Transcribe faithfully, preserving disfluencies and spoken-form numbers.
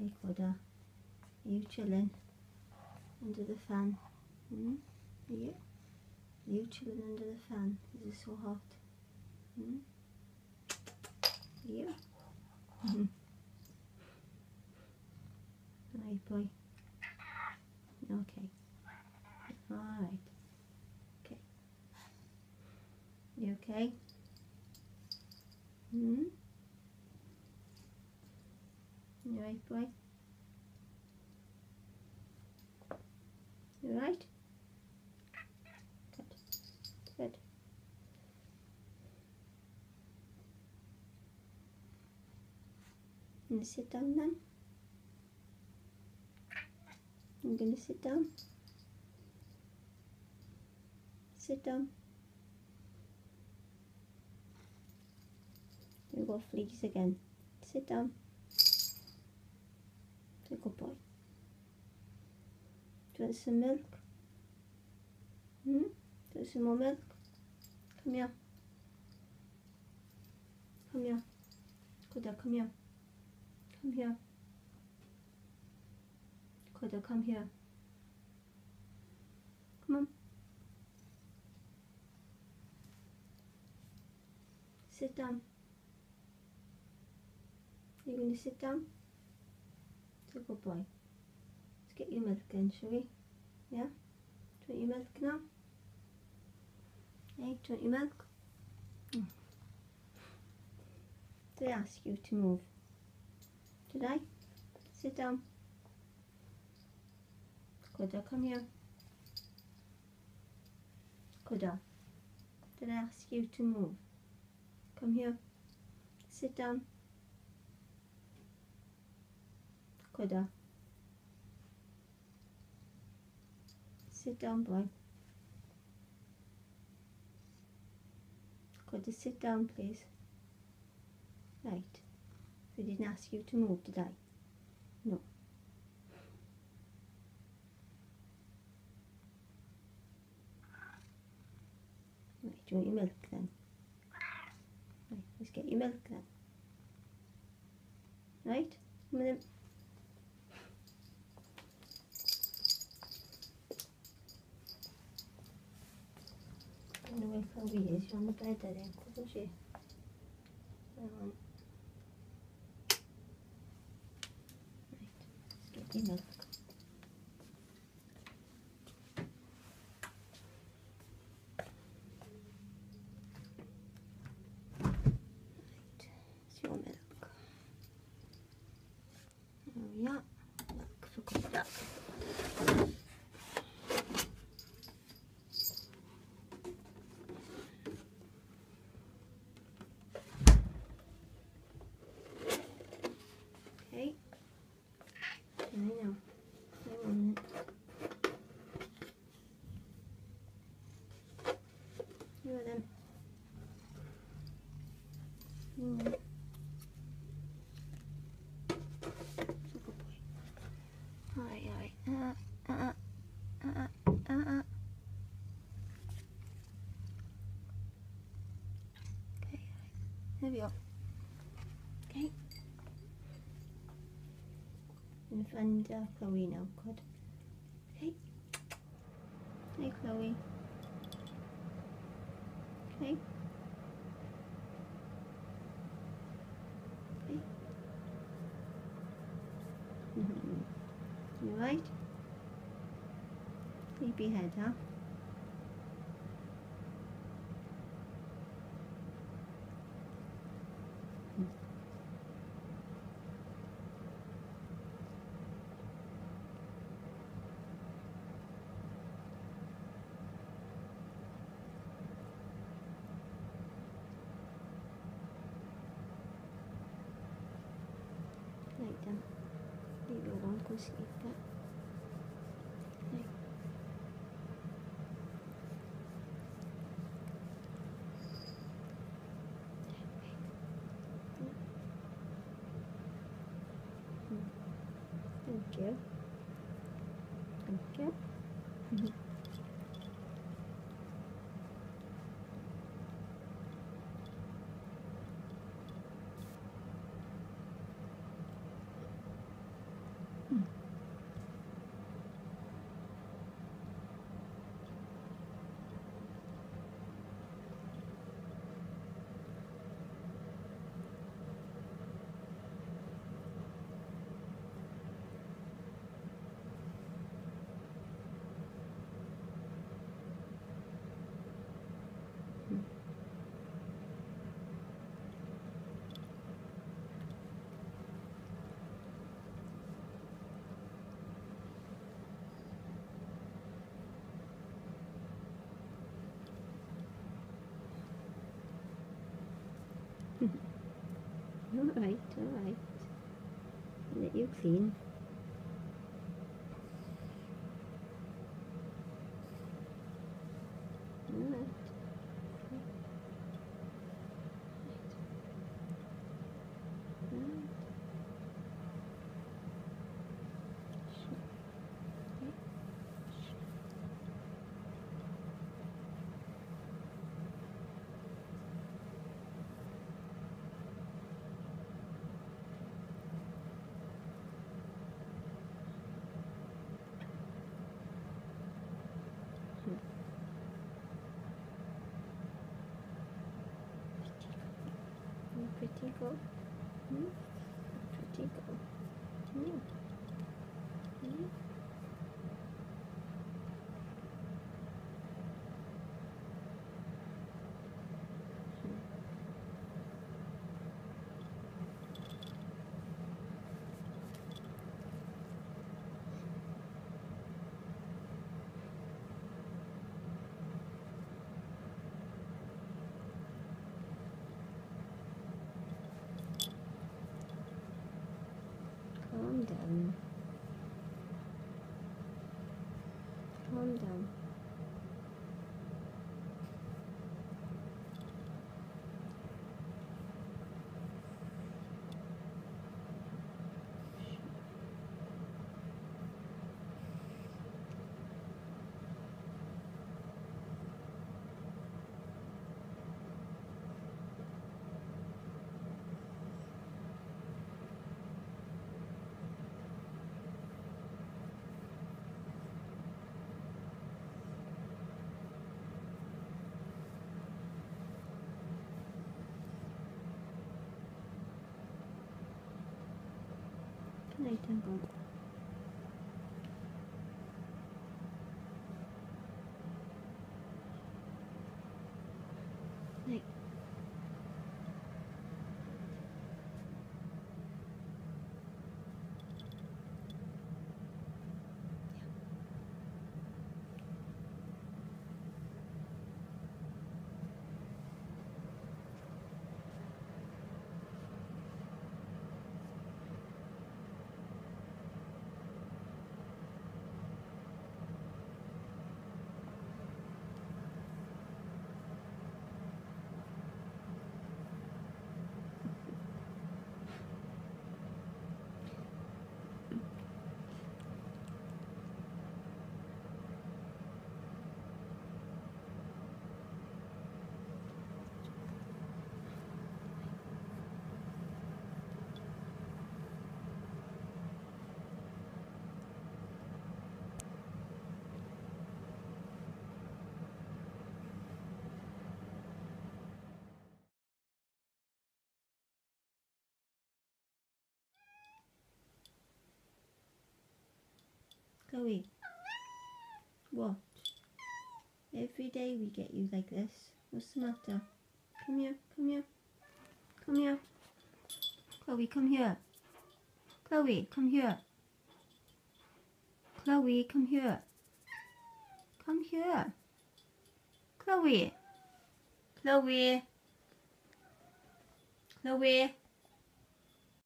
Hey Koda, are you chilling under the fan? Hmm? Are you? Are you chilling under the fan? Is it so hot? Hmm? Are you? Mm-hmm. Alright boy. Okay. Alright. Okay. You okay? Hmm? You alright boy? You alright? Good. Good. You gonna sit down then? You gonna sit down? Sit down. You got fleas again. Sit down. You're a good boy. Do you want some milk? Hmm? Do you want some more milk? Come here. Come here. Koda, come here. Come here. Koda, come here. Come on. Sit down. You're going to sit down? It's a good boy. Let's get your milk then, shall we? Yeah? Do you want your milk now? Hey, do you want your milk? Mm. Did I ask you to move? Did I? Sit down. Koda, come here. Koda, did I ask you to move? Come here. Sit down. Koda. Sit down, boy. Koda, sit down, please. Right. I didn't ask you to move, did I? No. Right, do you want your milk then? Right, let's get your milk then. Right? I'm gonna... I don't know where Chloe is. She's on the bed, I think, isn't she? Um, right, let's get your milk. Milk. Oh yeah, milk for Koda. Okay. I know. I want it. You are them. Mm. Alright, alright. Uh, uh, uh, uh, uh, uh. Okay, there we go. Okay. And find uh, Chloe now, good. Okay. Hey, Chloe. Okay. Okay. Mm-hmm. You right? Sleepy head, huh? Mm. Right then. Leave it alone, go sleep. But... Right. Thank you. Thank you. Mm-hmm. Alright, alright. Let you clean. Alright. Pretty girl. Hmm? Pretty girl. Hmm. Hmm. Calm down. Calm down. Good night, Uncle. Night. Chloe, what? Every day we get you like this. What's the matter? Come here, come here, come here. Chloe, come here. Chloe, come here. Chloe, come here. Come here. Chloe. Chloe. Chloe.